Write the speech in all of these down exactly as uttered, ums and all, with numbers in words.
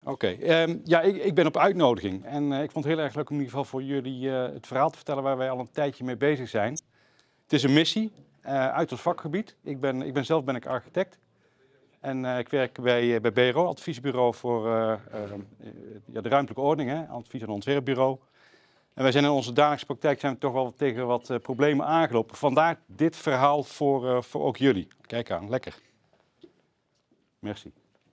Oké, okay. um, ja, ik, ik ben op uitnodiging en uh, ik vond het heel erg leuk om in ieder geval voor jullie uh, het verhaal te vertellen waar wij al een tijdje mee bezig zijn. Het is een missie uh, uit ons vakgebied. Ik ben, ik ben zelf ben ik architect en uh, ik werk bij, uh, bij B R O, adviesbureau voor uh, uh, ja, de ruimtelijke ordening, hè, advies- en ontwerpbureau. En wij zijn in onze dagelijkse praktijk zijn we toch wel tegen wat uh, problemen aangelopen. Vandaar dit verhaal voor, uh, voor ook jullie. Kijk aan, lekker. Merci.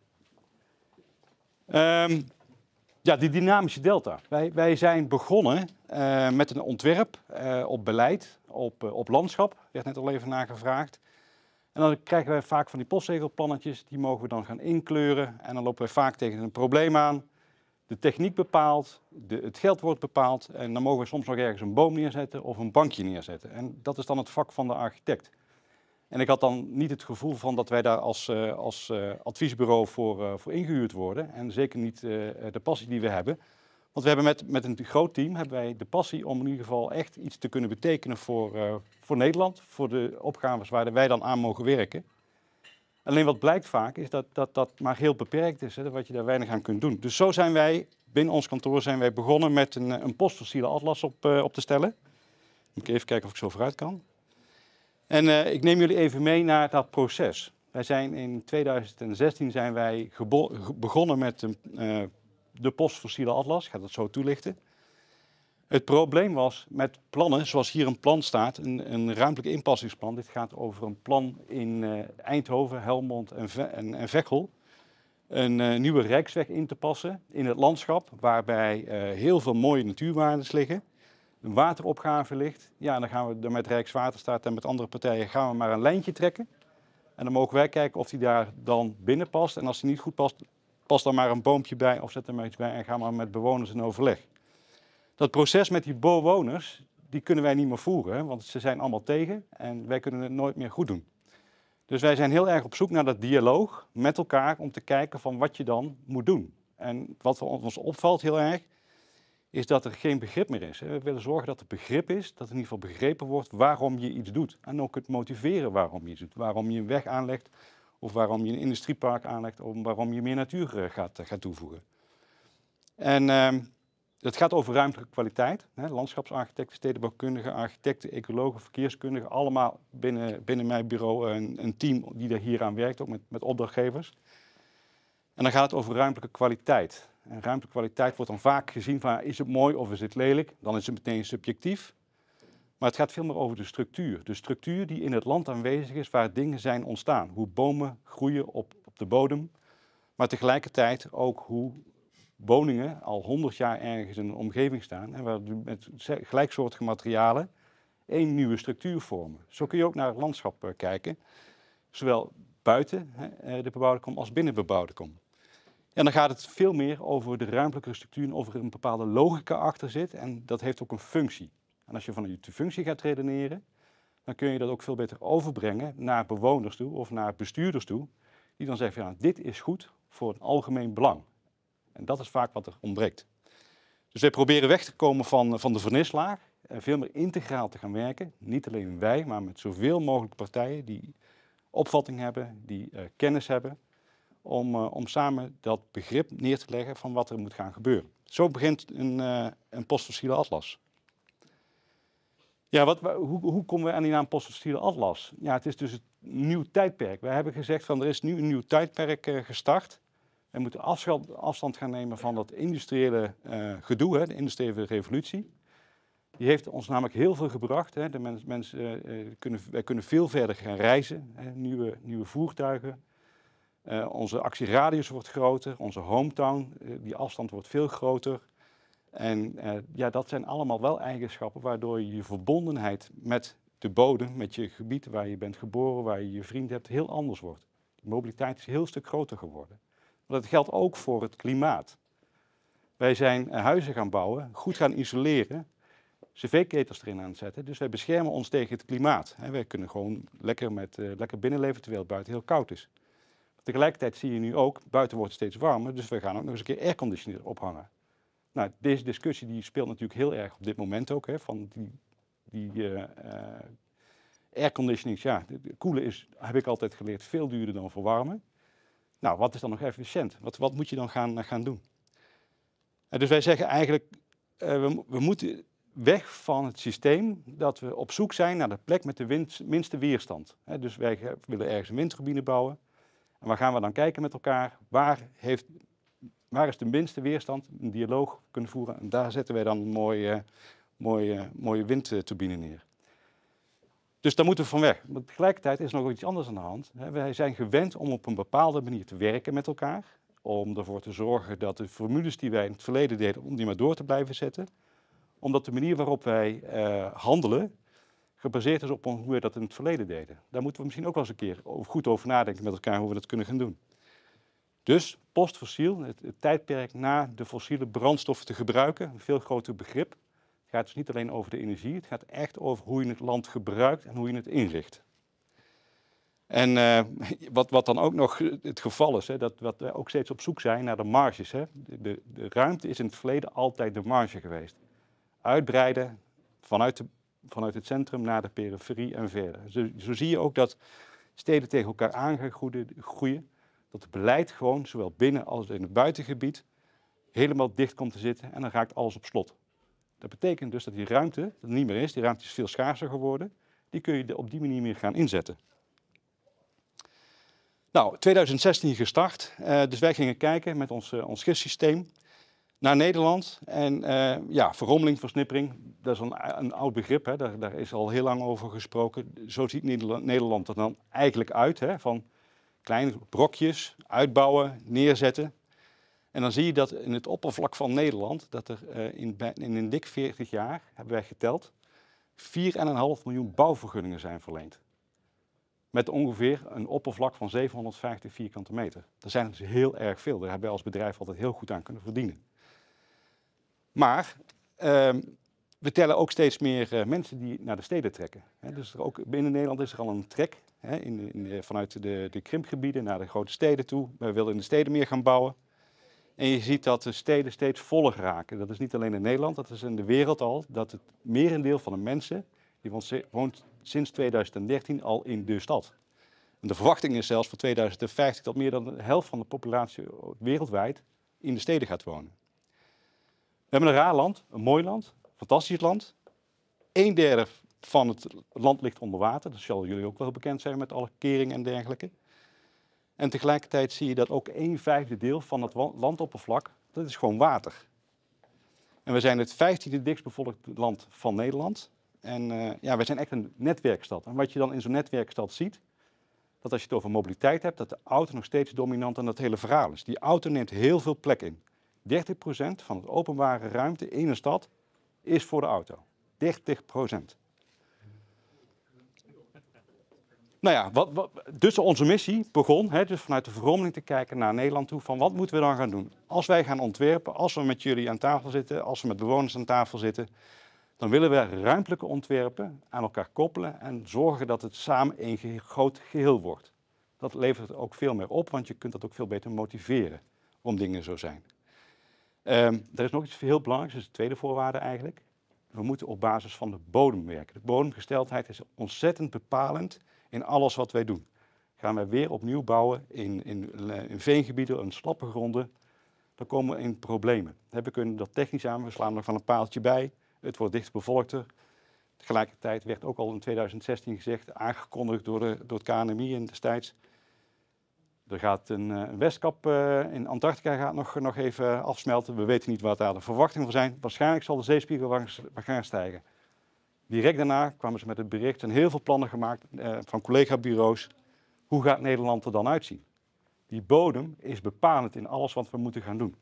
Um, ja, die dynamische delta. Wij, wij zijn begonnen uh, met een ontwerp uh, op beleid, op, uh, op landschap. Er werd net al even naar gevraagd. En dan krijgen wij vaak van die postzegelplannetjes, die mogen we dan gaan inkleuren. En dan lopen wij vaak tegen een probleem aan. De techniek bepaalt, de, het geld wordt bepaald. En dan mogen we soms nog ergens een boom neerzetten of een bankje neerzetten. En dat is dan het vak van de architect. En ik had dan niet het gevoel van dat wij daar als, uh, als uh, adviesbureau voor, uh, voor ingehuurd worden. En zeker niet uh, de passie die we hebben. Want we hebben met, met een groot team hebben wij de passie om in ieder geval echt iets te kunnen betekenen voor, uh, voor Nederland. Voor de opgaves waar wij dan aan mogen werken. Alleen wat blijkt vaak is dat dat, dat maar heel beperkt is. Hè, wat je daar weinig aan kunt doen. Dus zo zijn wij, binnen ons kantoor zijn wij begonnen met een, een postfossiele atlas op, uh, op te stellen. Moet ik even kijken of ik zo vooruit kan. En uh, ik neem jullie even mee naar dat proces. Wij zijn in tweeduizend zestien zijn wij begonnen met de, uh, de postfossiele atlas. Ik ga dat zo toelichten. Het probleem was met plannen, zoals hier een plan staat, een, een ruimtelijk inpassingsplan. Dit gaat over een plan in uh, Eindhoven, Helmond en, Ve en, en Veghel. Een uh, nieuwe rijksweg in te passen in het landschap, waarbij uh, heel veel mooie natuurwaarden liggen. Een wateropgave ligt, ja, dan gaan we er met Rijkswaterstaat en met andere partijen gaan we maar een lijntje trekken. En dan mogen wij kijken of die daar dan binnen past. En als die niet goed past, past dan maar een boompje bij of zet er maar iets bij en gaan maar met bewoners in overleg. Dat proces met die bewoners, die kunnen wij niet meer voeren, hè, want ze zijn allemaal tegen en wij kunnen het nooit meer goed doen. Dus wij zijn heel erg op zoek naar dat dialoog met elkaar om te kijken van wat je dan moet doen. En wat ons opvalt heel erg, is dat er geen begrip meer is. We willen zorgen dat er begrip is, dat in ieder geval begrepen wordt waarom je iets doet. En ook het motiveren waarom je iets doet. Waarom je een weg aanlegt, of waarom je een industriepark aanlegt, of waarom je meer natuur gaat, gaat toevoegen. En uh, het gaat over ruimtelijke kwaliteit. Hè, landschapsarchitecten, stedenbouwkundigen, architecten, ecologen, verkeerskundigen. Allemaal binnen, binnen mijn bureau een, een team die er hier aan werkt, ook met, met opdrachtgevers. En dan gaat het over ruimtelijke kwaliteit. En ruimtelijke kwaliteit wordt dan vaak gezien van, is het mooi of is het lelijk? Dan is het meteen subjectief. Maar het gaat veel meer over de structuur. De structuur die in het land aanwezig is, waar dingen zijn ontstaan. Hoe bomen groeien op, op de bodem. Maar tegelijkertijd ook hoe woningen al honderd jaar ergens in een omgeving staan. En waar met gelijksoortige materialen één nieuwe structuur vormen. Zo kun je ook naar het landschap kijken. Zowel buiten de bebouwde kom als binnen bebouwde kom. En dan gaat het veel meer over de ruimtelijke structuur en of er een bepaalde logica achter zit. En dat heeft ook een functie. En als je vanuit de functie gaat redeneren, dan kun je dat ook veel beter overbrengen naar bewoners toe of naar bestuurders toe. Die dan zeggen, ja, dit is goed voor het algemeen belang. En dat is vaak wat er ontbreekt. Dus wij proberen weg te komen van, van de vernislaag. En veel meer integraal te gaan werken. Niet alleen wij, maar met zoveel mogelijk partijen die opvatting hebben, die uh, kennis hebben. Om, uh, om samen dat begrip neer te leggen van wat er moet gaan gebeuren. Zo begint een, uh, een postfossiele atlas. Ja, wat, hoe, hoe komen we aan die naam postfossiele atlas? Ja, het is dus een nieuw tijdperk. Wij hebben gezegd van er is nu een nieuw tijdperk uh, gestart. We moeten afstand gaan nemen van dat industriële uh, gedoe, hè, de industriële revolutie. Die heeft ons namelijk heel veel gebracht. Hè. De mens, mensen uh, kunnen, wij kunnen veel verder gaan reizen, hè, nieuwe, nieuwe voertuigen. Uh, onze actieradius wordt groter, onze hometown, uh, die afstand wordt veel groter. En uh, ja, dat zijn allemaal wel eigenschappen waardoor je je verbondenheid met de bodem, met je gebied waar je bent geboren, waar je je vriend hebt, heel anders wordt. De mobiliteit is een heel stuk groter geworden. Maar dat geldt ook voor het klimaat. Wij zijn uh, huizen gaan bouwen, goed gaan isoleren, cv-ketels erin aan het zetten. Dus wij beschermen ons tegen het klimaat. Hè. Wij kunnen gewoon lekker, met, uh, lekker binnenleven terwijl het buiten heel koud is. Tegelijkertijd zie je nu ook, buiten wordt het steeds warmer, dus we gaan ook nog eens een keer airconditioner ophangen. Nou, deze discussie die speelt natuurlijk heel erg op dit moment ook, hè, van die, die uh, uh, airconditioning, ja, koelen is, heb ik altijd geleerd, veel duurder dan verwarmen. Nou, wat is dan nog efficiënt? Wat, wat moet je dan gaan, gaan doen? En dus wij zeggen eigenlijk, uh, we, we moeten weg van het systeem dat we op zoek zijn naar de plek met de wind, minste weerstand. He, dus wij willen ergens een windturbine bouwen. En waar gaan we dan kijken met elkaar? Waar, heeft, waar is de minste weerstand? Een dialoog kunnen voeren. En daar zetten wij dan een mooie, mooie, mooie windturbine neer. Dus daar moeten we van weg. Maar tegelijkertijd is er nog iets anders aan de hand. Wij zijn gewend om op een bepaalde manier te werken met elkaar. Om ervoor te zorgen dat de formules die wij in het verleden deden, om die maar door te blijven zetten. Omdat de manier waarop wij uh, handelen gebaseerd is op hoe we dat in het verleden deden. Daar moeten we misschien ook wel eens een keer goed over nadenken met elkaar hoe we dat kunnen gaan doen. Dus postfossiel, het, het tijdperk na de fossiele brandstoffen te gebruiken, een veel groter begrip. Het gaat dus niet alleen over de energie, het gaat echt over hoe je het land gebruikt en hoe je het inricht. En uh, wat, wat dan ook nog het geval is, hè, dat wat wij ook steeds op zoek zijn naar de marges. Hè. De, de, de ruimte is in het verleden altijd de marge geweest. Uitbreiden vanuit, de, vanuit het centrum naar de periferie en verder. Zo, zo zie je ook dat steden tegen elkaar aan gaan groeien. Dat het beleid gewoon, zowel binnen als in het buitengebied, helemaal dicht komt te zitten en dan raakt alles op slot. Dat betekent dus dat die ruimte dat er niet meer is, die ruimte is veel schaarser geworden, die kun je op die manier meer gaan inzetten. Nou, twintig zestien gestart, uh, dus wij gingen kijken met ons, uh, ons gistsysteem naar Nederland. En uh, ja, verrommeling, versnippering, dat is een, een oud begrip, hè. Daar, daar is al heel lang over gesproken. Zo ziet Nederland, Nederland er dan eigenlijk uit, hè, van kleine brokjes, uitbouwen, neerzetten. En dan zie je dat in het oppervlak van Nederland, dat er uh, in, in een dik veertig jaar, hebben wij geteld, vier komma vijf miljoen bouwvergunningen zijn verleend. Met ongeveer een oppervlak van zevenhonderdvijftig vierkante meter. Dat zijn dus heel erg veel. Daar hebben wij als bedrijf altijd heel goed aan kunnen verdienen. Maar uh, we tellen ook steeds meer uh, mensen die naar de steden trekken. He, dus er ook binnen Nederland is er al een trek he, in, in de, vanuit de, de krimpgebieden naar de grote steden toe. Wij willen in de steden meer gaan bouwen. En je ziet dat de steden steeds voller raken. Dat is niet alleen in Nederland, dat is in de wereld al. Dat het merendeel van de mensen, die woont sinds tweeduizend dertien al in de stad. En de verwachting is zelfs voor tweeduizend vijftig dat meer dan de helft van de populatie wereldwijd in de steden gaat wonen. We hebben een raar land, een mooi land, een fantastisch land. Een derde van het land ligt onder water, dat zal jullie ook wel bekend zijn met alle keringen en dergelijke. En tegelijkertijd zie je dat ook een vijfde deel van het landoppervlak, dat is gewoon water. En we zijn het vijftiende dichtstbevolkte land van Nederland. En uh, ja, wij zijn echt een netwerkstad. En wat je dan in zo'n netwerkstad ziet, dat als je het over mobiliteit hebt, dat de auto nog steeds dominant aan dat hele verhaal is. Die auto neemt heel veel plek in. dertig procent van het openbare ruimte in een stad is voor de auto. dertig procent. Nou ja, wat, wat, dus onze missie begon, hè, dus vanuit de verrommeling te kijken naar Nederland toe, van wat moeten we dan gaan doen? Als wij gaan ontwerpen, als we met jullie aan tafel zitten, als we met bewoners aan tafel zitten, dan willen we ruimtelijke ontwerpen aan elkaar koppelen en zorgen dat het samen een ge- groot geheel wordt. Dat levert ook veel meer op, want je kunt dat ook veel beter motiveren om dingen zo zijn. Um, er is nog iets heel belangrijks, dat is de tweede voorwaarde eigenlijk. We moeten op basis van de bodem werken. De bodemgesteldheid is ontzettend bepalend in alles wat wij doen. Gaan wij weer opnieuw bouwen in, in, in veengebieden, in slappe gronden, dan komen we in problemen. We kunnen dat technisch aan, we slaan er nog van een paaltje bij. Het wordt dichtbevolkter. Tegelijkertijd werd ook al in tweeduizend zestien gezegd, aangekondigd door, de, door het K N M I in destijds. Er gaat een, een westkap uh, in Antarctica gaat nog, nog even afsmelten. We weten niet wat daar de verwachtingen van zijn. Waarschijnlijk zal de zeespiegel gaan stijgen. Direct daarna kwamen ze met het bericht en heel veel plannen gemaakt uh, van collega-bureaus. Hoe gaat Nederland er dan uitzien? Die bodem is bepalend in alles wat we moeten gaan doen.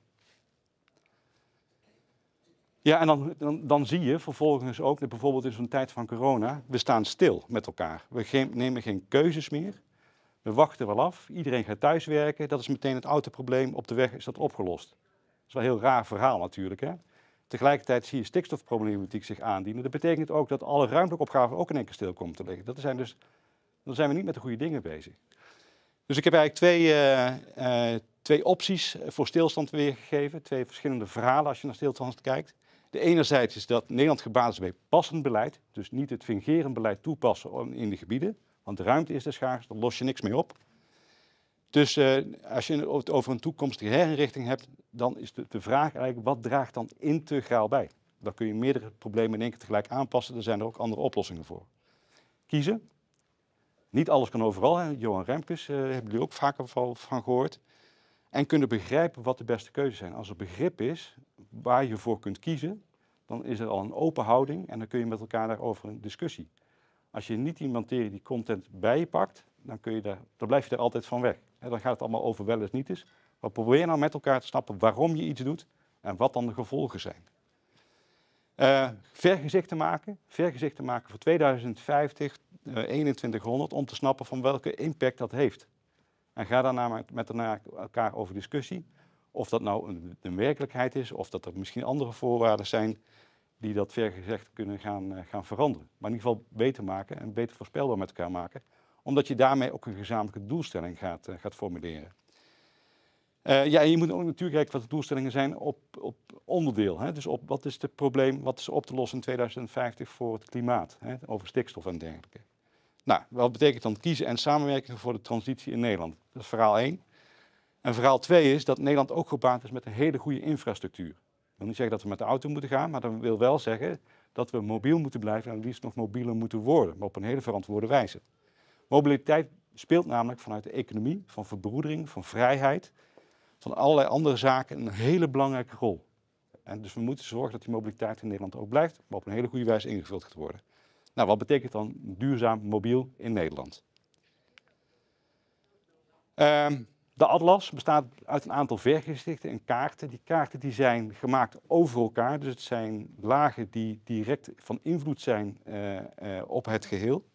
Ja, en dan, dan, dan zie je vervolgens ook, bijvoorbeeld in zo'n tijd van corona, we staan stil met elkaar. We geen, nemen geen keuzes meer. We wachten wel af. Iedereen gaat thuiswerken. Dat is meteen het autoprobleem. Op de weg is dat opgelost. Dat is wel een heel raar verhaal natuurlijk, hè? Tegelijkertijd zie je stikstofproblematiek zich aandienen. Dat betekent ook dat alle ruimtelijke opgaven ook in één keer stil komen te liggen. Dat zijn dus, dan zijn we niet met de goede dingen bezig. Dus ik heb eigenlijk twee, uh, uh, twee opties voor stilstand weergegeven. Twee verschillende verhalen als je naar stilstand kijkt. De enerzijds is dat Nederland gebaat is bij passend beleid. Dus niet het fingerend beleid toepassen in de gebieden. Want de ruimte is de schaars, daar los je niks mee op. Dus uh, als je het over een toekomstige herinrichting hebt, dan is de, de vraag eigenlijk, wat draagt dan integraal bij? Dan kun je meerdere problemen in één keer tegelijk aanpassen. Er zijn er ook andere oplossingen voor. Kiezen. Niet alles kan overal. Hè. Johan Remkes, uh, hebben jullie ook vaker van gehoord. En kunnen begrijpen wat de beste keuzes zijn. Als er begrip is waar je voor kunt kiezen, dan is er al een open houding en dan kun je met elkaar daarover een discussie. Als je niet die materie, die content bij je pakt, dan, kun je daar, dan blijf je er altijd van weg. En dan gaat het allemaal over wel eens niet eens. Maar probeer nou met elkaar te snappen waarom je iets doet en wat dan de gevolgen zijn. Uh, vergezichten maken, vergezichten maken voor tweeduizend vijftig, uh, eenentwintighonderd, om te snappen van welke impact dat heeft. En ga daarna met elkaar over discussie. Of dat nou een, een werkelijkheid is, of dat er misschien andere voorwaarden zijn die dat vergezicht kunnen gaan, uh, gaan veranderen. Maar in ieder geval beter maken en beter voorspelbaar met elkaar maken. Omdat je daarmee ook een gezamenlijke doelstelling gaat, uh, gaat formuleren. Uh, ja, en je moet ook natuurlijk kijken wat de doelstellingen zijn op, op onderdeel. Hè? Dus op wat is het probleem, wat is op te lossen in tweeduizend vijftig voor het klimaat, hè? Over stikstof en dergelijke. Nou, wat betekent dan kiezen en samenwerken voor de transitie in Nederland? Dat is verhaal één. En verhaal twee is dat Nederland ook gebaat is met een hele goede infrastructuur. Ik wil niet zeggen dat we met de auto moeten gaan, maar dat wil wel zeggen dat we mobiel moeten blijven en liefst nog mobieler moeten worden, maar op een hele verantwoorde wijze. Mobiliteit speelt namelijk vanuit de economie, van verbroedering, van vrijheid, van allerlei andere zaken een hele belangrijke rol. En dus we moeten zorgen dat die mobiliteit in Nederland ook blijft, maar op een hele goede wijze ingevuld gaat worden. Nou, wat betekent dan duurzaam mobiel in Nederland? Um, de atlas bestaat uit een aantal vergezichten en kaarten. Die kaarten die zijn gemaakt over elkaar, dus het zijn lagen die direct van invloed zijn uh, uh, op het geheel.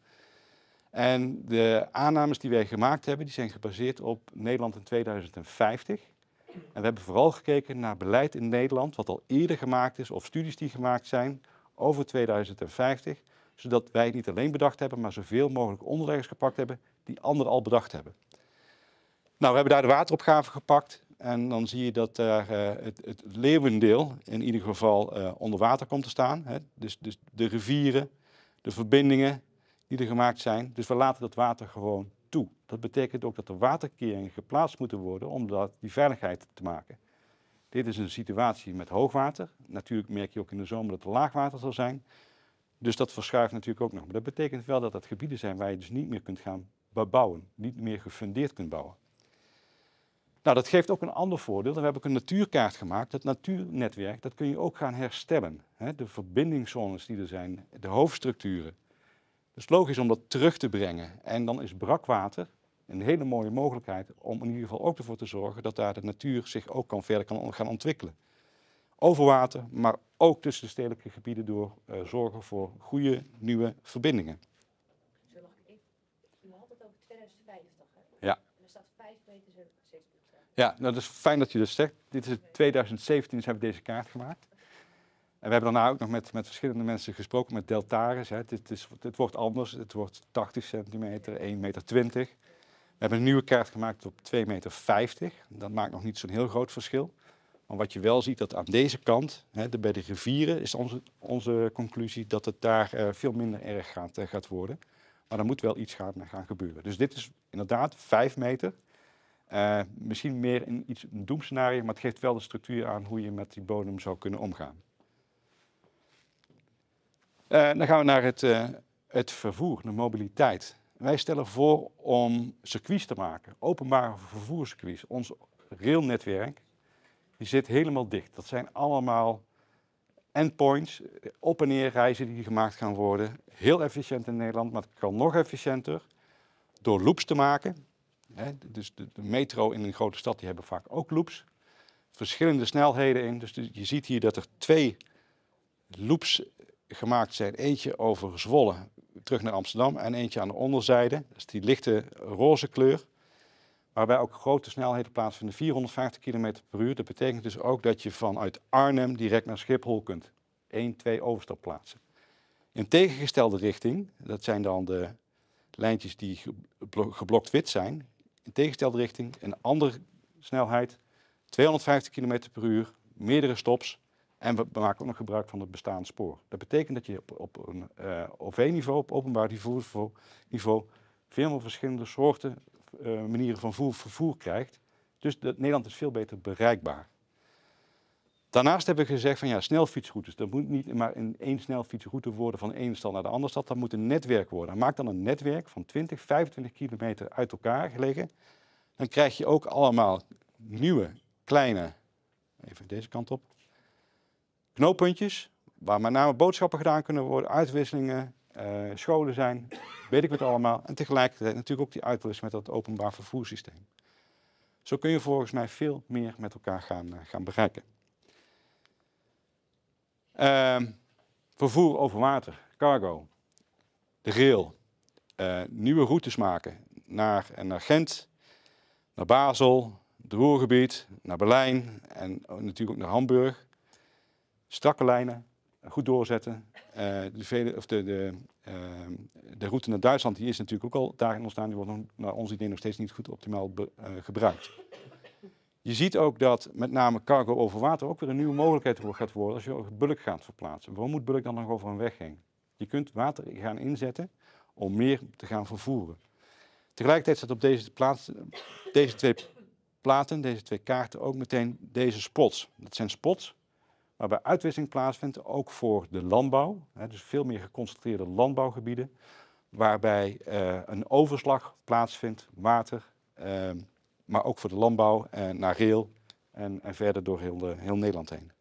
En de aannames die wij gemaakt hebben, die zijn gebaseerd op Nederland in tweeduizend vijftig. En we hebben vooral gekeken naar beleid in Nederland, wat al eerder gemaakt is, of studies die gemaakt zijn over tweeduizend vijftig, zodat wij het niet alleen bedacht hebben, maar zoveel mogelijk onderleggers gepakt hebben die anderen al bedacht hebben. Nou, we hebben daar de wateropgave gepakt en dan zie je dat daar uh, het, het leeuwendeel in ieder geval uh, onder water komt te staan. Hè? Dus, dus de rivieren, de verbindingen die er gemaakt zijn. Dus we laten dat water gewoon toe. Dat betekent ook dat er waterkeringen geplaatst moeten worden om dat, die veiligheid te maken. Dit is een situatie met hoogwater. Natuurlijk merk je ook in de zomer dat er laagwater zal zijn. Dus dat verschuift natuurlijk ook nog. Maar dat betekent wel dat dat gebieden zijn waar je dus niet meer kunt gaan bouwen. Niet meer gefundeerd kunt bouwen. Nou, dat geeft ook een ander voordeel. We hebben ook een natuurkaart gemaakt. Dat natuurnetwerk, dat kun je ook gaan herstellen. Hè? De verbindingszones die er zijn, de hoofdstructuren. Dus logisch om dat terug te brengen. En dan is brakwater een hele mooie mogelijkheid om in ieder geval ook ervoor te zorgen dat daar de natuur zich ook kan verder kan gaan ontwikkelen. Over water, maar ook tussen de stedelijke gebieden door uh, zorgen voor goede nieuwe verbindingen. Zo mag ik even. U had het over tweeduizend vijftig, hè? Ja. En er staat vijf meter zeespiegelstijging. Ja, nou, dat is fijn dat je dat zegt. Dit is tweeduizend zeventien, dus hebben we deze kaart gemaakt. En we hebben daarna ook nog met, met verschillende mensen gesproken, met deltares. Hè. Het, is, het wordt anders, het wordt tachtig centimeter, één meter twintig. We hebben een nieuwe kaart gemaakt op twee meter vijftig. Dat maakt nog niet zo'n heel groot verschil. Maar wat je wel ziet, dat aan deze kant, hè, de, bij de rivieren, is onze, onze conclusie dat het daar uh, veel minder erg gaat, uh, gaat worden. Maar er moet wel iets gaan, gaan gebeuren. Dus dit is inderdaad vijf meter. Uh, misschien meer in iets, een doemscenario, maar het geeft wel de structuur aan hoe je met die bodem zou kunnen omgaan. Uh, dan gaan we naar het, uh, het vervoer, de mobiliteit. Wij stellen voor om circuits te maken, openbare vervoerscircuits. Ons railnetwerk die zit helemaal dicht. Dat zijn allemaal endpoints, op- en neerreizen die gemaakt gaan worden. Heel efficiënt in Nederland, maar het kan nog efficiënter door loops te maken. Hè, dus de, de metro in een grote stad die hebben vaak ook loops. Verschillende snelheden in. Dus je ziet hier dat er twee loops gemaakt zijn. Eentje over Zwolle terug naar Amsterdam en eentje aan de onderzijde. Dat is die lichte roze kleur. Waarbij ook grote snelheden plaatsvinden, vierhonderdvijftig kilometer per uur. Dat betekent dus ook dat je vanuit Arnhem direct naar Schiphol kunt. één, twee overstapplaatsen. In tegengestelde richting, dat zijn dan de lijntjes die geblokt wit zijn. In tegenstelde richting, een andere snelheid, tweehonderdvijftig kilometer per uur, meerdere stops. En we maken ook nog gebruik van het bestaande spoor. Dat betekent dat je op, op een uh, O V-niveau, op openbaar niveau, veel verschillende soorten uh, manieren van voer, vervoer krijgt. Dus de, Nederland is veel beter bereikbaar. Daarnaast hebben we gezegd van ja, snelfietsroutes. Dat moet niet maar in één snelfietsroute worden van de ene stad naar de andere stad. Dat moet een netwerk worden. Maak dan een netwerk van twintig, vijfentwintig kilometer uit elkaar gelegen. Dan krijg je ook allemaal nieuwe, kleine, even deze kant op, knooppuntjes. Waar met name boodschappen gedaan kunnen worden, uitwisselingen, uh, scholen zijn, weet ik wat allemaal. En tegelijkertijd natuurlijk ook die uitwisseling met dat openbaar vervoerssysteem. Zo kun je volgens mij veel meer met elkaar gaan, uh, gaan bereiken. Uh, vervoer over water, cargo, de rail, uh, nieuwe routes maken naar, en naar Gent, naar Basel, het Ruhrgebied, naar Berlijn en natuurlijk ook naar Hamburg. Strakke lijnen, goed doorzetten. Uh, de, vele, of de, de, uh, de route naar Duitsland die is natuurlijk ook al daarin ontstaan. Die wordt nog, naar ons idee nog steeds niet goed optimaal be, uh, gebruikt. Je ziet ook dat met name cargo over water ook weer een nieuwe mogelijkheid gaat worden als je bulk gaat verplaatsen. Waarom moet bulk dan nog over een weg heen? Je kunt water gaan inzetten om meer te gaan vervoeren. Tegelijkertijd staat op deze, plaats, deze twee platen, deze twee kaarten ook meteen deze spots. Dat zijn spots waarbij uitwisseling plaatsvindt, ook voor de landbouw. Hè, dus veel meer geconcentreerde landbouwgebieden, waarbij uh, een overslag plaatsvindt, water, uh, maar ook voor de landbouw uh, naar rail en, en verder door heel, de, heel Nederland heen.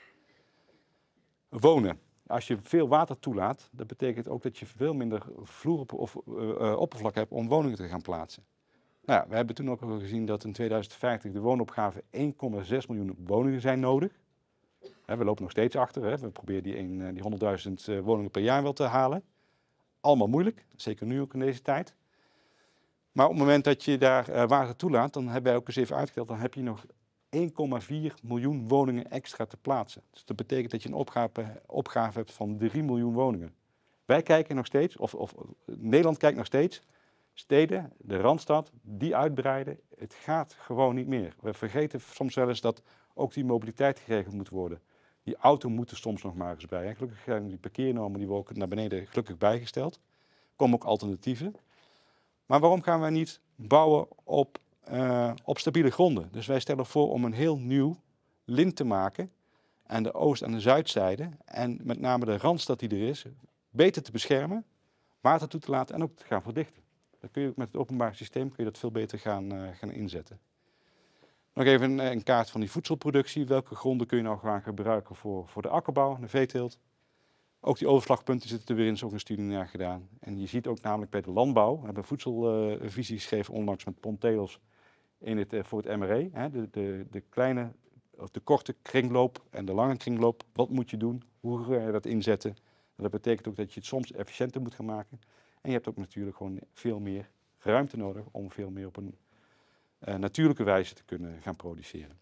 Wonen. Als je veel water toelaat, dat betekent ook dat je veel minder vloer of uh, uh, oppervlak hebt om woningen te gaan plaatsen. Nou ja, we hebben toen ook al gezien dat in tweeduizend vijftig de woonopgave één komma zes miljoen woningen zijn nodig. He, we lopen nog steeds achter. Hè. We proberen die, die honderdduizend uh, woningen per jaar wel te halen. Allemaal moeilijk, zeker nu ook in deze tijd. Maar op het moment dat je daar uh, water toelaat, dan hebben wij ook eens even uitgeteld, dan heb je nog één komma vier miljoen woningen extra te plaatsen. Dus dat betekent dat je een opgave, opgave hebt van drie miljoen woningen. Wij kijken nog steeds, of, of Nederland kijkt nog steeds, steden, de Randstad, die uitbreiden. Het gaat gewoon niet meer. We vergeten soms wel eens dat ook die mobiliteit geregeld moet worden. Die auto moet er soms nog maar eens bij. En gelukkig zijn die parkeernormen die we ook naar beneden gelukkig bijgesteld. Er komen ook alternatieven. Maar waarom gaan wij niet bouwen op, uh, op stabiele gronden? Dus wij stellen voor om een heel nieuw lint te maken aan de oost- en de zuidzijde. En met name de Randstad die er is, beter te beschermen, water toe te laten en ook te gaan verdichten. Dan kun je ook met het openbaar systeem kun je dat veel beter gaan, uh, gaan inzetten. Nog even een, een kaart van die voedselproductie. Welke gronden kun je nou gaan gebruiken voor, voor de akkerbouw, de veeteelt? Ook die overslagpunten zitten er weer in, is ook een studie naar gedaan. En je ziet ook namelijk bij de landbouw, we hebben een voedselvisie geschreven onlangs met Pon Telos in het, uh, voor het M R E. Hè, de, de, de kleine, of de korte kringloop en de lange kringloop. Wat moet je doen? Hoe ga je dat inzetten? Dat betekent ook dat je het soms efficiënter moet gaan maken. En je hebt ook natuurlijk gewoon veel meer ruimte nodig om veel meer op een uh, natuurlijke wijze te kunnen gaan produceren.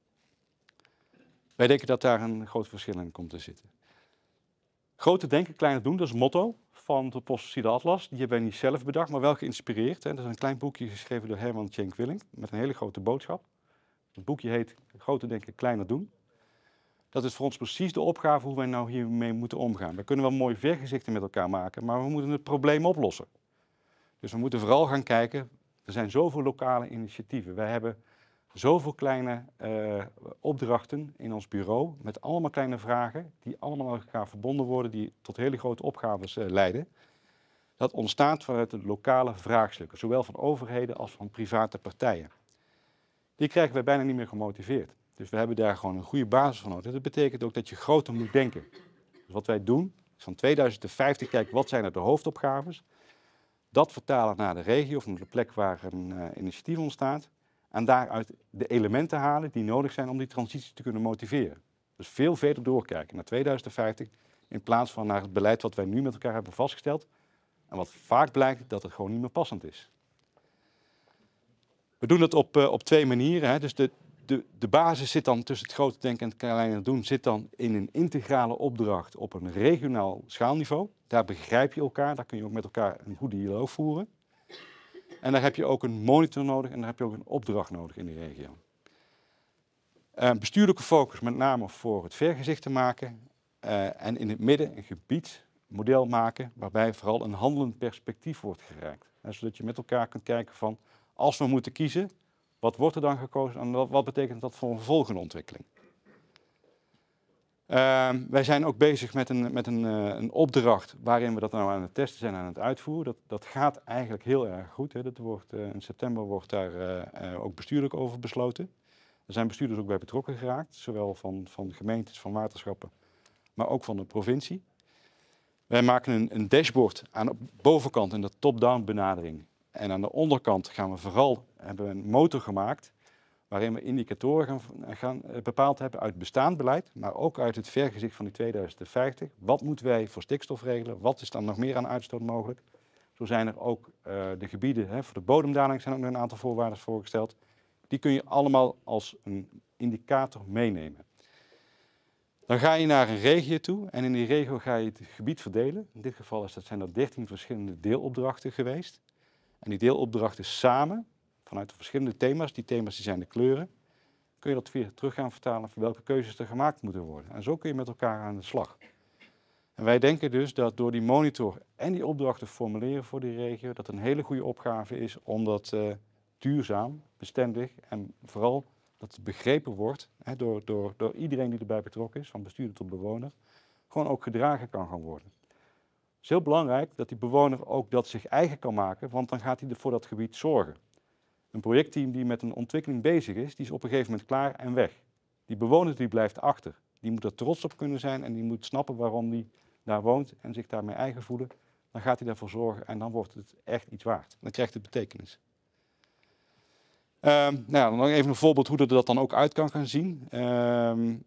Wij denken dat daar een groot verschil in komt te zitten. Grote denken, kleine doen, dat is het motto van de Postfossiele Atlas. Die hebben wij niet zelf bedacht, maar wel geïnspireerd. Hè. Dat is een klein boekje geschreven door Herman Tjenk Willink met een hele grote boodschap. Het boekje heet Grote denken, kleiner doen. Dat is voor ons precies de opgave hoe wij nou hiermee moeten omgaan. We kunnen wel mooie vergezichten met elkaar maken, maar we moeten het probleem oplossen. Dus we moeten vooral gaan kijken, er zijn zoveel lokale initiatieven. Wij hebben zoveel kleine uh, opdrachten in ons bureau met allemaal kleine vragen die allemaal met elkaar verbonden worden, die tot hele grote opgaves uh, leiden. Dat ontstaat vanuit de lokale vraagstukken, zowel van overheden als van private partijen. Die krijgen wij bijna niet meer gemotiveerd. Dus we hebben daar gewoon een goede basis van nodig. Dat betekent ook dat je groter moet denken. Dus wat wij doen, is van tweeduizend vijftig kijken wat zijn er de hoofdopgaves. Dat vertalen naar de regio of naar de plek waar een uh, initiatief ontstaat. En daaruit de elementen halen die nodig zijn om die transitie te kunnen motiveren. Dus veel verder doorkijken naar tweeduizend vijftig in plaats van naar het beleid wat wij nu met elkaar hebben vastgesteld. En wat vaak blijkt dat het gewoon niet meer passend is. We doen het op, uh, op twee manieren. Hè. Dus de, de, de basis zit dan tussen het grote denken en het kleine doen, zit dan in een integrale opdracht op een regionaal schaalniveau. Daar begrijp je elkaar, daar kun je ook met elkaar een goede dialoog voeren. En daar heb je ook een monitor nodig en daar heb je ook een opdracht nodig in die regio. Uh, bestuurlijke focus met name voor het vergezicht te maken uh, en in het midden een gebiedsmodel maken waarbij vooral een handelend perspectief wordt gereikt. Uh, zodat je met elkaar kunt kijken van als we moeten kiezen, wat wordt er dan gekozen en wat, wat betekent dat voor een volgende ontwikkeling? Uh, wij zijn ook bezig met, een, met een, uh, een opdracht waarin we dat nou aan het testen zijn en aan het uitvoeren. Dat, dat gaat eigenlijk heel erg goed. Hè. Dat wordt, uh, in september wordt daar uh, uh, ook bestuurlijk over besloten. Er zijn bestuurders ook bij betrokken geraakt, zowel van, van gemeentes, van waterschappen, maar ook van de provincie. Wij maken een, een dashboard aan de bovenkant in de top-down benadering. En aan de onderkant gaan we vooral, hebben we een motor gemaakt waarin we indicatoren gaan, gaan bepaald hebben uit bestaand beleid, maar ook uit het vergezicht van die tweeduizend vijftig. Wat moeten wij voor stikstof regelen? Wat is dan nog meer aan uitstoot mogelijk? Zo zijn er ook uh, de gebieden, hè, voor de bodemdaling zijn ook nog een aantal voorwaarden voorgesteld. Die kun je allemaal als een indicator meenemen. Dan ga je naar een regio toe en in die regio ga je het gebied verdelen. In dit geval is dat, zijn er dertien verschillende deelopdrachten geweest. En die deelopdrachten samen, vanuit de verschillende thema's, die thema's die zijn de kleuren, kun je dat weer terug gaan vertalen voor welke keuzes er gemaakt moeten worden. En zo kun je met elkaar aan de slag. En wij denken dus dat door die monitor en die opdrachten formuleren voor die regio, dat een hele goede opgave is om dat uh, duurzaam, bestendig en vooral dat het begrepen wordt hè, door, door, door iedereen die erbij betrokken is, van bestuurder tot bewoner, gewoon ook gedragen kan gaan worden. Het is heel belangrijk dat die bewoner ook dat zich eigen kan maken, want dan gaat hij voor dat gebied zorgen. Een projectteam die met een ontwikkeling bezig is, die is op een gegeven moment klaar en weg. Die bewoner die blijft achter. Die moet er trots op kunnen zijn en die moet snappen waarom die daar woont en zich daarmee eigen voelen. Dan gaat hij daarvoor zorgen en dan wordt het echt iets waard. Dan krijgt het betekenis. Um, nou, nog even een voorbeeld hoe dat er dan ook uit kan gaan zien. Um,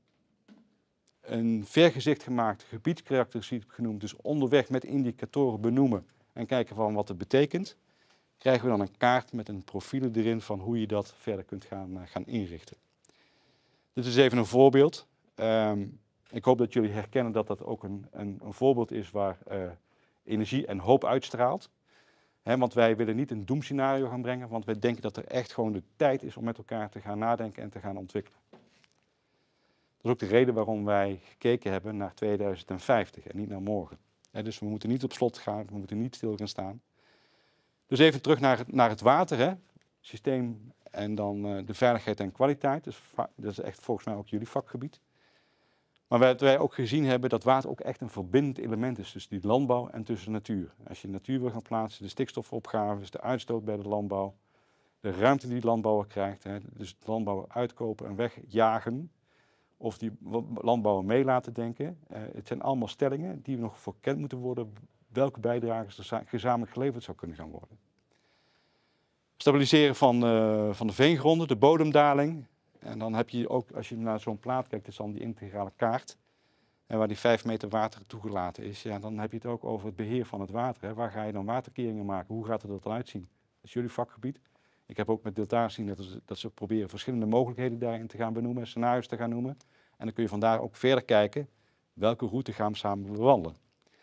een vergezicht gemaakt, gebiedskarakteristiek genoemd, dus onderweg met indicatoren benoemen en kijken van wat het betekent. Krijgen we dan een kaart met een profielen erin van hoe je dat verder kunt gaan, uh, gaan inrichten. Dit is even een voorbeeld. Um, ik hoop dat jullie herkennen dat dat ook een, een, een voorbeeld is waar uh, energie en hoop uitstraalt. He, want wij willen niet een doemscenario gaan brengen, want wij denken dat er echt gewoon de tijd is om met elkaar te gaan nadenken en te gaan ontwikkelen. Dat is ook de reden waarom wij gekeken hebben naar tweeduizend vijftig en niet naar morgen. He, dus we moeten niet op slot gaan, we moeten niet stil gaan staan. Dus even terug naar het, naar het water, hè. Systeem en dan uh, de veiligheid en kwaliteit. Dus dat is echt volgens mij ook jullie vakgebied. Maar wat wij ook gezien hebben, dat water ook echt een verbindend element is tussen die landbouw en tussen de natuur. Als je de natuur wil gaan plaatsen, de stikstofopgaves, de uitstoot bij de landbouw, de ruimte die de landbouwer krijgt, hè, dus de landbouwer uitkopen en wegjagen, of die landbouwer mee laten denken. Uh, het zijn allemaal stellingen die nog verkend moeten worden, welke bijdragers er gezamenlijk geleverd zou kunnen gaan worden. Stabiliseren van, uh, van de veengronden, de bodemdaling. En dan heb je ook, als je naar zo'n plaat kijkt, is dan die integrale kaart. En waar die vijf meter water toegelaten is, ja, dan heb je het ook over het beheer van het water. Hè. Waar ga je dan waterkeringen maken? Hoe gaat het er dan uitzien? Dat is jullie vakgebied. Ik heb ook met Deltares gezien dat, dat ze proberen verschillende mogelijkheden daarin te gaan benoemen, scenario's te gaan noemen. En dan kun je vandaar ook verder kijken, welke route gaan we samen bewandelen.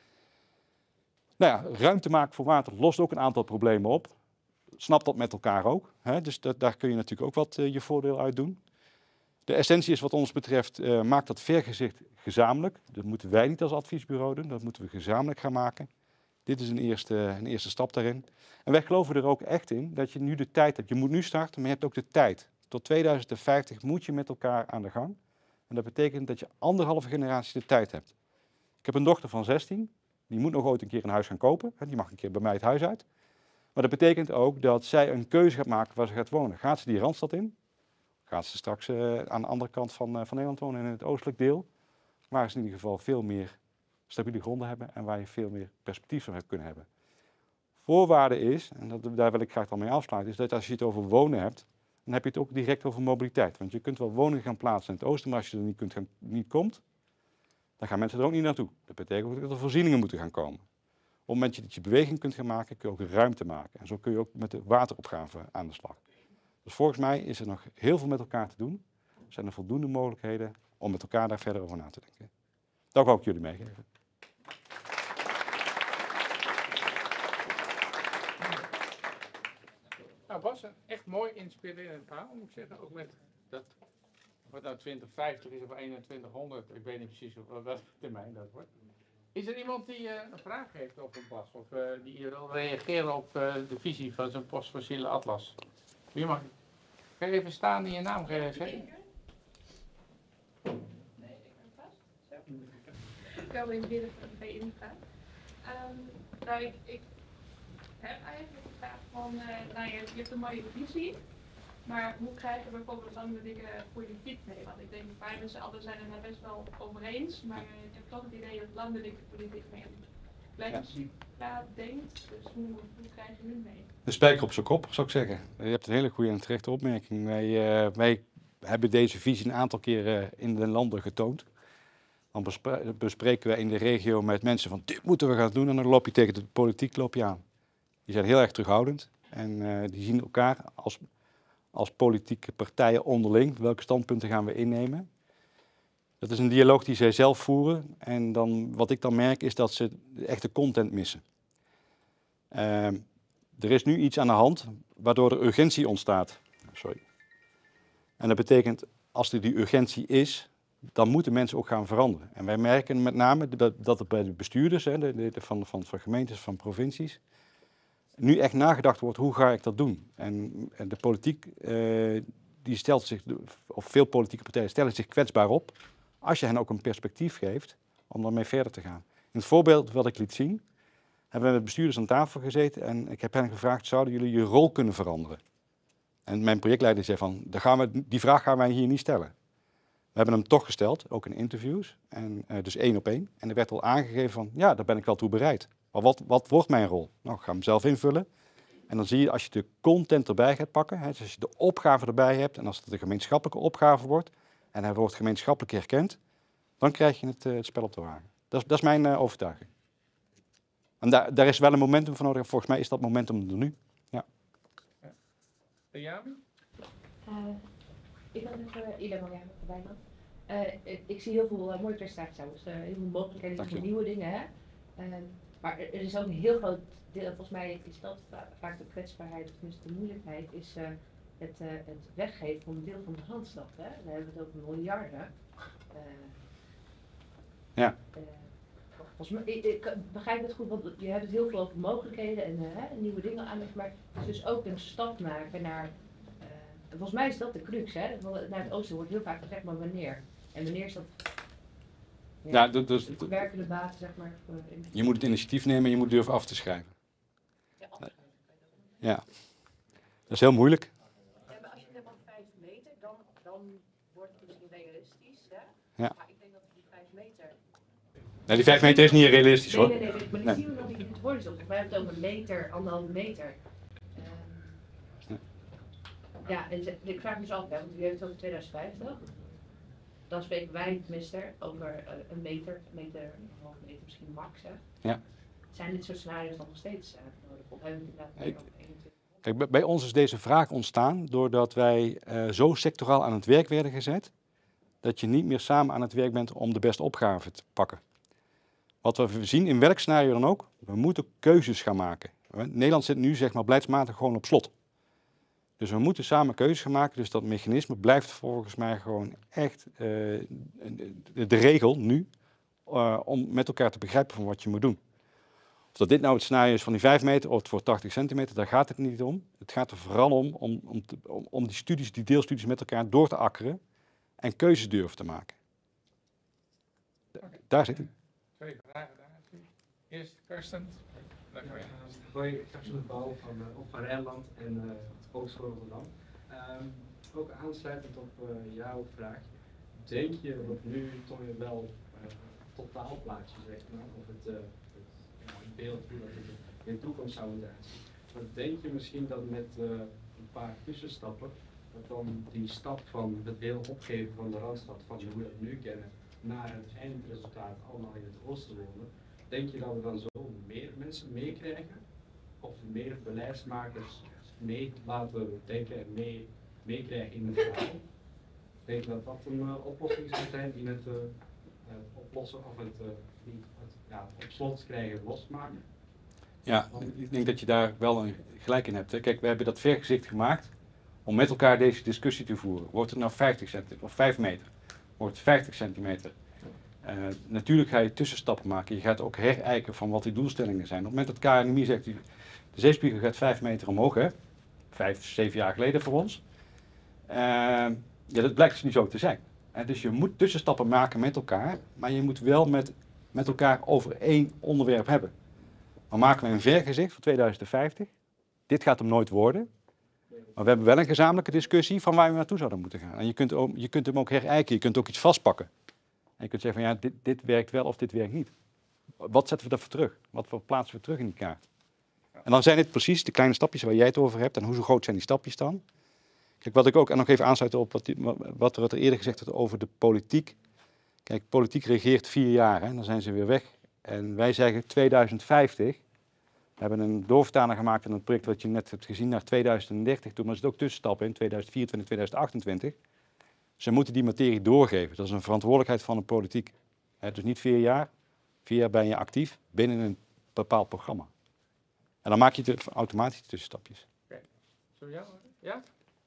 Nou ja, ruimte maken voor water lost ook een aantal problemen op. Snap dat met elkaar ook. Hè? Dus dat, daar kun je natuurlijk ook wat uh, je voordeel uit doen. De essentie is wat ons betreft, uh, maak dat vergezicht gezamenlijk. Dat moeten wij niet als adviesbureau doen, dat moeten we gezamenlijk gaan maken. Dit is een eerste, een eerste stap daarin. En wij geloven er ook echt in dat je nu de tijd hebt. Je moet nu starten, maar je hebt ook de tijd. Tot tweeduizend vijftig moet je met elkaar aan de gang. En dat betekent dat je anderhalve generatie de tijd hebt. Ik heb een dochter van zestien, die moet nog ooit een keer een huis gaan kopen. Die mag een keer bij mij het huis uit. Maar dat betekent ook dat zij een keuze gaat maken waar ze gaat wonen. Gaat ze die Randstad in? Gaat ze straks uh, aan de andere kant van, uh, van Nederland wonen, in het oostelijk deel? Waar ze in ieder geval veel meer stabiele gronden hebben en waar je veel meer perspectief van hebt kunnen hebben. Voorwaarde is, en dat, daar wil ik graag dan mee afsluiten, is dat als je het over wonen hebt, dan heb je het ook direct over mobiliteit. Want je kunt wel woningen gaan plaatsen in het oosten, maar als je er niet, kunt gaan, niet komt, dan gaan mensen er ook niet naartoe. Dat betekent ook dat er voorzieningen moeten gaan komen. Op het moment dat je beweging kunt gaan maken, kun je ook ruimte maken. En zo kun je ook met de wateropgave aan de slag. Dus volgens mij is er nog heel veel met elkaar te doen. Er zijn er voldoende mogelijkheden om met elkaar daar verder over na te denken. Dat wou ik jullie meegeven. Nou Bas, een echt mooi inspirerend verhaal moet ik zeggen. Ook met dat, wat nou twintig vijftig is of eenentwintighonderd, ik weet niet precies op welke termijn dat wordt. Is er iemand die uh, een vraag heeft over Bas of uh, die wil reageren op uh, de visie van zijn postfossiele atlas? Wie mag? Kan je even staan en je naam zeggen? Nee, ik ben vast. Zo. Ik wil even weer bij ingaan. Um, nou, ik, ik heb eigenlijk de vraag van, uh, nou, je, je hebt een mooie visie, maar hoe krijgen we bijvoorbeeld landelijke politiek mee? Want ik denk, wij met z'n allen zijn het er best wel over eens, maar uh, ik heb toch het idee dat landelijke politiek mee een ja. denkt, dus hoe, hoe krijg je nu mee? De spijker op zijn kop, zou ik zeggen. Je hebt een hele goede en terechte opmerking. Wij, uh, wij hebben deze visie een aantal keren in de landen getoond. Dan bespre bespreken we in de regio met mensen van dit moeten we gaan doen en dan loop je tegen de politiek loop je aan. Die zijn heel erg terughoudend en uh, die zien elkaar als, als politieke partijen onderling. Welke standpunten gaan we innemen? Dat is een dialoog die zij zelf voeren en dan, wat ik dan merk is dat ze de echte content missen. Uh, er is nu iets aan de hand waardoor er urgentie ontstaat. Sorry. En dat betekent, als er die urgentie is, dan moeten mensen ook gaan veranderen. En wij merken met name dat er bij de bestuurders hè, de, de, van, van, van gemeentes, van provincies, nu echt nagedacht wordt, hoe ga ik dat doen? En, en de politiek, uh, die stelt zich, of veel politieke partijen stellen zich kwetsbaar op, als je hen ook een perspectief geeft om daarmee verder te gaan. In het voorbeeld wat ik liet zien, hebben we met bestuurders aan tafel gezeten en ik heb hen gevraagd, zouden jullie je rol kunnen veranderen? En mijn projectleider zei van, daar gaan we, die vraag gaan wij hier niet stellen. We hebben hem toch gesteld, ook in interviews, en, uh, dus één op één. En er werd al aangegeven van, ja, daar ben ik wel toe bereid. Maar wat, wat wordt mijn rol? Nou, ik ga hem zelf invullen. En dan zie je, als je de content erbij gaat pakken, hè, dus als je de opgave erbij hebt, en als het een gemeenschappelijke opgave wordt, en hij wordt gemeenschappelijk erkend, dan krijg je het, uh, het spel op de wagen. Dat is, dat is mijn uh, overtuiging. En daar, daar is wel een momentum voor nodig. Volgens mij is dat momentum er nu. Ja. Ja. Uh, ik had even uh, Ida van voorbij gaan. Uh, ik, ik zie heel veel uh, mooie prestaties trouwens. Uh, heel veel mogelijkheden, heel veel nieuwe dingen. Hè? Uh, maar er, er is ook een heel groot deel, volgens mij is dat vaak de kwetsbaarheid, of tenminste de moeilijkheid, is uh, het, uh, het weggeven van een deel van de Randstad. Hè? We hebben het over miljarden. Uh, ja. Uh, volgens mij, ik, ik begrijp het goed, want je hebt het heel veel over mogelijkheden en uh, nieuwe dingen aan, maar het is dus ook een stap maken naar. Volgens mij is dat de crux, hè? Naar het oosten wordt heel vaak gezegd, maar wanneer? En wanneer is dat? Ja, ja dus, dus, de werkende basis, zeg maar. Voor je moet het initiatief nemen en je moet durven af te schrijven. Ja, afschrijven. Ja, dat is heel moeilijk. Ja, maar als je het hebt over vijf meter, dan, dan wordt het misschien realistisch, hè? Ja. Maar ik denk dat die vijf meter... Nee, die vijf meter is niet realistisch, hoor. Nee, nee, nee, maar die zien we nog niet in het horizon. Wij hebben het over een meter, anderhalve meter. Ja, en ik vraag me dus af, hè, want u heeft het over tweeduizend vijftig. Dan spreken wij tenminste over uh, een meter, een meter, een halve meter, misschien max. Hè. Ja. Zijn dit soort scenario's dan nog steeds uh, nodig? Of hebben we het inderdaad meer over eenentwintig? Kijk, bij ons is deze vraag ontstaan doordat wij uh, zo sectoraal aan het werk werden gezet, dat je niet meer samen aan het werk bent om de beste opgave te pakken. Wat we zien in welk scenario dan ook, we moeten keuzes gaan maken. Nederland zit nu zeg maar beleidsmatig gewoon op slot. Dus we moeten samen keuzes gaan maken. Dus dat mechanisme blijft volgens mij gewoon echt uh, de, de regel nu. Uh, om met elkaar te begrijpen van wat je moet doen. Of dat dit nou het scenario is van die vijf meter of het voor tachtig centimeter, daar gaat het niet om. Het gaat er vooral om om, om, te, om, om die studies, die deelstudies met elkaar door te akkeren. En keuzes durven te maken. Da okay. Daar zit het. Twee vragen daar. Eerst Karsten. Dan ga je. Hoi, ik heb zo'n bouw van uh, op van Rijnland en uh, Oost Rotterdam. Um, ook aansluitend op uh, jouw vraag, denk je dat nu toch wel uh, totaalplaatje zeg maar, of het, uh, het, ja, het beeld hoe dat het in de toekomst zou moeten uitzien. Maar denk je misschien dat met uh, een paar tussenstappen, dat dan die stap van het hele opgeven van de Randstad, van hoe we dat nu kennen, naar het eindresultaat allemaal in het oosten wonen, denk je dat we dan zo meer mensen meekrijgen? Of meer beleidsmakers mee laten denken en mee, meekrijgen in het verhaal? Denk je dat dat een uh, oplossing zou zijn in het uh, uh, oplossen of het, uh, niet, het ja, op slot krijgen losmaken? Ja, ik denk dat je daar wel een gelijk in hebt. Hè. Kijk, we hebben dat vergezicht gemaakt om met elkaar deze discussie te voeren. Wordt het nou vijftig centimeter of vijf meter? Wordt het vijftig centimeter? Uh, natuurlijk ga je tussenstappen maken. Je gaat ook herijken van wat die doelstellingen zijn. Op het moment dat K N M I zegt, de zeespiegel gaat vijf meter omhoog, hè, vijf, zeven jaar geleden voor ons. Uh, ja, dat blijkt dus niet zo te zijn. Uh, dus je moet tussenstappen maken met elkaar, maar je moet wel met, met elkaar over één onderwerp hebben. Maar maken we een vergezicht voor tweeduizend vijftig. Dit gaat hem nooit worden. Maar we hebben wel een gezamenlijke discussie van waar we naartoe zouden moeten gaan. En je kunt, ook, je kunt hem ook herijken, je kunt ook iets vastpakken. En je kunt zeggen van ja, dit, dit werkt wel of dit werkt niet. Wat zetten we daarvoor terug? Wat voor plaatsen we terug in die kaart? En dan zijn dit precies de kleine stapjes waar jij het over hebt. En hoe zo groot zijn die stapjes dan? Kijk, wat ik ook, en nog even aansluiten op wat, die, wat er eerder gezegd werd over de politiek. Kijk, politiek regeert vier jaar, hè, dan zijn ze weer weg. En wij zeggen tweeduizend vijftig. We hebben een doorvertaling gemaakt in het project wat je net hebt gezien naar tweeduizend dertig. Toen was het ook tussenstappen in tweeduizend vierentwintig, tweeduizend achtentwintig. Ze moeten die materie doorgeven. Dat is een verantwoordelijkheid van de politiek. He, dus niet vier jaar. Vier jaar ben je actief binnen een bepaald programma. En dan maak je de, automatisch de tussenstapjes. Oké. Zo ja? Ja?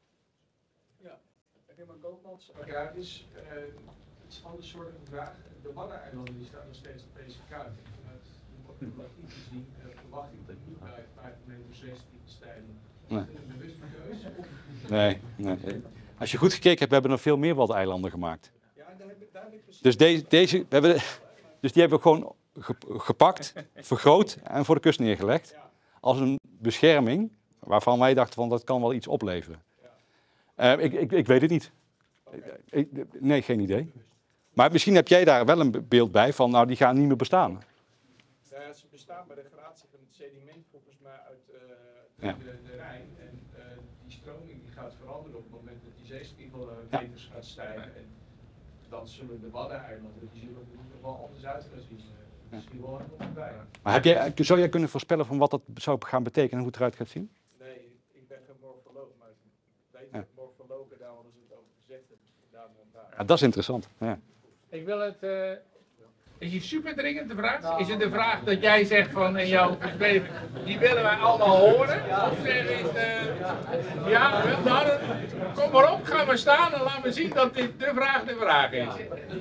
Ja, Herman Koopmans, agrarisch. Uh, het is een andere soort vraag. De Waddeneilanden die staan nog steeds op deze kaart. Vanuit de problematiek gezien uh, verwacht ik dat niet bij vijftig meter zeespiegelstijging. Is dat een bewuste keuze? Nee, nee. Als je goed gekeken hebt, we hebben nog veel meer Waddeneilanden gemaakt. Ja, daar heb ik, daar heb ik precies. Dus, deze, deze, we hebben, dus die hebben we gewoon gepakt, vergroot en voor de kust neergelegd. Als een bescherming waarvan wij dachten van dat kan wel iets opleveren. Uh, ik, ik, ik weet het niet. Okay. Ik, nee, geen idee. Maar misschien heb jij daar wel een beeld bij van nou die gaan niet meer bestaan. Ja, ze bestaan bij de gratie van het sediment volgens mij uit uh, de, ja. de, de Rijn. En uh, die stroming die gaat veranderen op het moment dat die zeespiegelmeters uh, gaat stijgen. En dan zullen de Waddeneilanden, die zullen er nog wel anders uit gaan zien. Uh, misschien wel nog bij. Maar heb jij, zou jij kunnen voorspellen van wat dat zou gaan betekenen en hoe het eruit gaat zien? Nee, ik ben geen morfoloog, maar ik weet ja. dat morfologen daar hadden ze het over gezegd. Daar ja, dat is interessant. Ja. Ik wil het... Uh, is die super dringend de vraag? Is het de vraag dat jij zegt van in jouw bespreking, die willen wij allemaal horen? Of zeg je het, uh, ja, wel, nou, dan, kom maar op, ga maar staan en laat me zien dat dit de vraag de vraag is.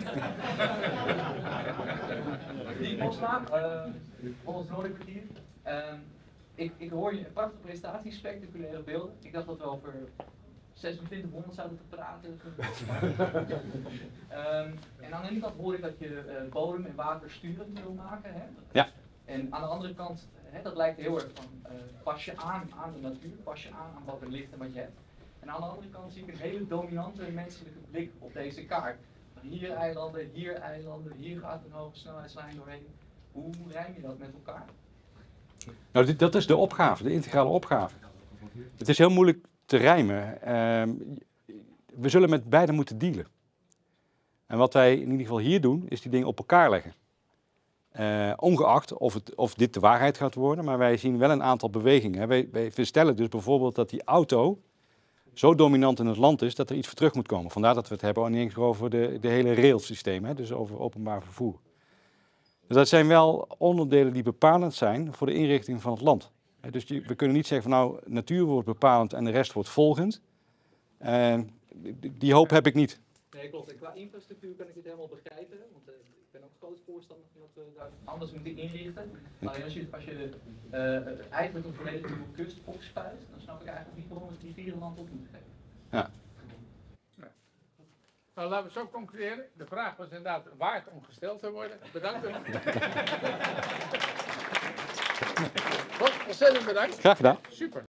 Die opslaan, volgens Noordelijk hier. Ik, ik hoor je een prachtige presentatie, spectaculaire beelden. Ik dacht dat we over zesentwintighonderd zouden te praten. um, en aan de ene kant hoor ik dat je uh, bodem en water sturend wil maken. Hè? Ja. En aan de andere kant, hè, dat lijkt heel erg van uh, pas je aan aan de natuur, pas je aan aan wat er ligt en wat je hebt. En aan de andere kant zie ik een hele dominante menselijke blik op deze kaart. Hier eilanden, hier eilanden, hier gaat een hoge snelheidslijn doorheen. Hoe rijm je dat met elkaar? Nou, dit, dat is de opgave, de integrale opgave. Het is heel moeilijk te rijmen. Uh, we zullen met beide moeten dealen. En wat wij in ieder geval hier doen, is die dingen op elkaar leggen. Uh, ongeacht of, het, of dit de waarheid gaat worden, maar wij zien wel een aantal bewegingen. Wij, wij stellen dus bijvoorbeeld dat die auto zo dominant in het land is dat er iets voor terug moet komen. Vandaar dat we het hebben niet over de, de hele railsysteem, hè, dus over openbaar vervoer. Dus dat zijn wel onderdelen die bepalend zijn voor de inrichting van het land. Dus die, we kunnen niet zeggen van nou, natuur wordt bepalend en de rest wordt volgend. Uh, die, die hoop heb ik niet. Nee, klopt. En qua infrastructuur kan ik het helemaal begrijpen. Want uh, ik ben ook groot voorstander van dat we daar anders moeten inrichten. Maar als je, als je uh, eigenlijk een volledige nieuwe kust opspuit, dan snap ik eigenlijk niet waarom we die vier land op moeten geven. Ja. Nou, laten we zo concluderen. De vraag was inderdaad waard om gesteld te worden. Bedankt. Ontzettend bedankt. Graag gedaan. Super.